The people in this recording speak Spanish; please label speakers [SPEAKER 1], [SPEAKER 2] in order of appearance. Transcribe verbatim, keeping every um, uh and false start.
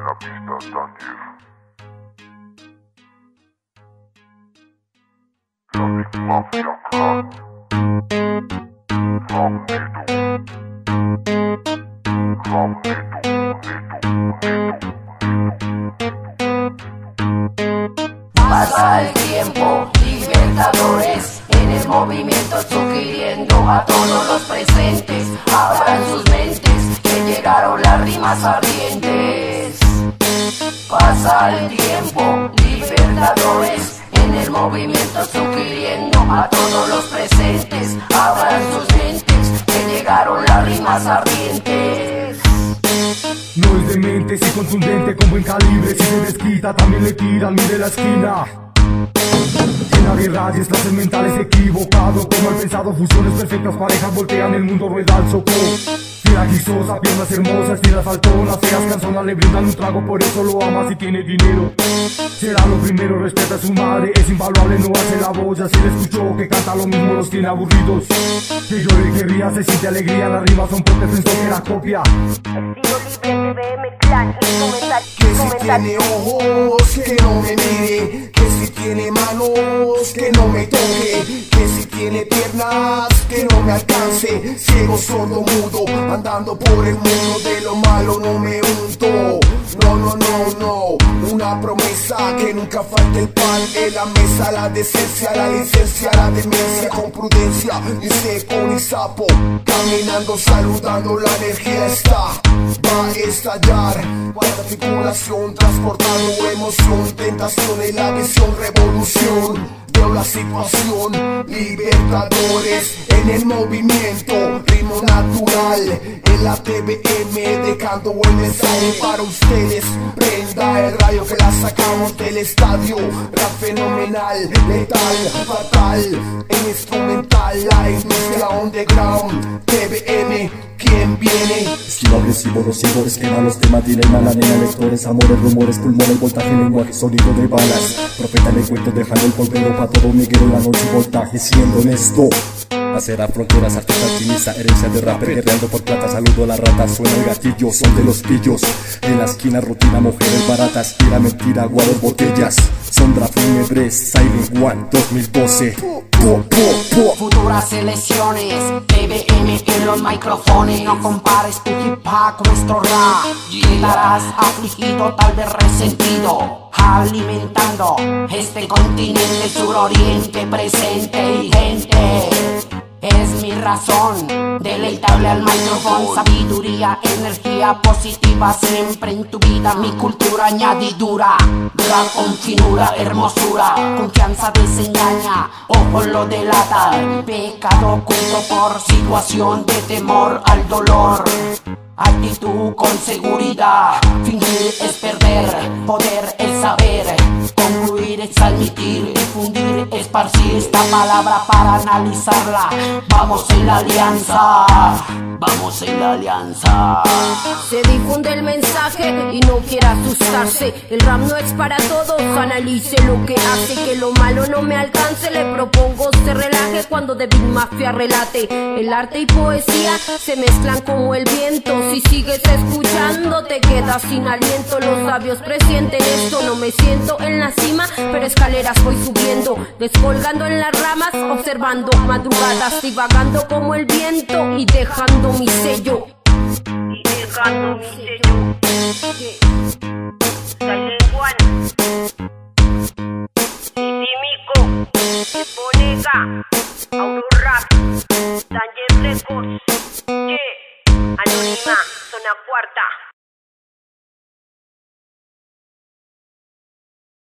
[SPEAKER 1] la pista, Tanger. Traffic Mafia Clan. Rap Neto. Rap Neto, Neto, Neto.
[SPEAKER 2] Pasa el tiempo, libertadores en el movimiento sugiriendo a todos los presentes, abran sus mentes que llegaron las rimas ardientes. Pasa el tiempo, libertadores en el movimiento sugiriendo a todos los presentes, abran sus mentes que llegaron las rimas ardientes.
[SPEAKER 3] No es demente, sí contundente con buen calibre. Si se desquita también le tiran, mire la esquina. Llena de rayas, clases mentales equivocado. Como el pensado, fusiones perfectas, parejas voltean, el mundo rueda al soco. Tira guisosa, piernas hermosas, tiras faltonas, feas canzonas le brindan un trago, por eso lo ama si tiene dinero. Será lo primero, respeta a su madre, es invaluable, no hace la boya. Si le escuchó que canta lo mismo, los tiene aburridos. Que llore, que ría, se siente alegría, las rimas son porque pensó que era copia.
[SPEAKER 4] Estilo libre, T V M Clan, instrumental,
[SPEAKER 5] Que si
[SPEAKER 4] instrumental.
[SPEAKER 5] tiene ojos, que no me mire. Que si tiene manos, que no me toque. Que si tiene piernas, que no me alcance. Ciego, sordo, mudo, andando por el mundo, de lo malo no me unto. No, no, no, no, una promesa que nunca falte el pan en la mesa, la decencia, la licencia, la demencia, con prudencia, ni seco ni sapo, caminando, saludando, la energía está, va a estallar, cuarta articulación, transportando emoción, tentación y la visión, revolución. Veo la situación, libertadores en el movimiento, ritmo natural, en la T V M dejando buen mensaje para ustedes. Prenda el rayo que la sacamos del estadio, rap fenomenal, letal, fatal, en instrumental, la industria underground, T V M. ¿Quién viene?
[SPEAKER 6] Estilo agresivo, nocivo, esquema, los temas tienen mala nena, lectores, amores, rumores, pulmones, voltaje, lenguaje, sonido de balas. Profeta en el cuento, dejando el polvero pa' todo miguero, la noche, voltaje, siendo honesto. Hacer a fronteras, artista alquimista, herencia de rapper, guerreando por plata, saludo a la rata, suena el gatillo, son de los pillos. En la esquina, rutina, mujeres baratas, tira mentira, guaros, botellas. Sondra, fúnebres, Silent One, dos mil doce. Po, po, po.
[SPEAKER 2] Futuras elecciones, T V M en los micrófonos. No compares tu hip hop con nuestro rap. Quedarás afligido, tal vez resentido, alimentando este continente suroriente, presente y gente. Es mi razón, deleitable al micrófono, sabiduría, energía positiva siempre en tu vida, mi cultura añadidura, rap con finura, hermosura, confianza desengaña, ojo lo delata, pecado oculto por situación de temor al dolor. Actitud con seguridad, fingir es perder, poder es saber, concluir es admitir, difundir, esparcir esta palabra para analizarla. Vamos en la alianza, vamos en la alianza.
[SPEAKER 4] Se difunde el mensaje y no quiera asustarse. El rap no es para todos, analice lo que hace, que lo malo no me alcance. Le propongo se relaje cuando de Big Mafia relate. El arte y poesía se mezclan como el viento. Si sigues escuchando te quedas sin aliento. Los sabios presienten esto, no me siento en la cima, pero escaleras voy subiendo, descolgando en las ramas, observando madrugadas, divagando como el viento y dejando mi sello. Y dejando mi sello. Silent One, Titimico, Bonega, Aurorap, Tanger Records, yeah. Anónima, zona cuarta.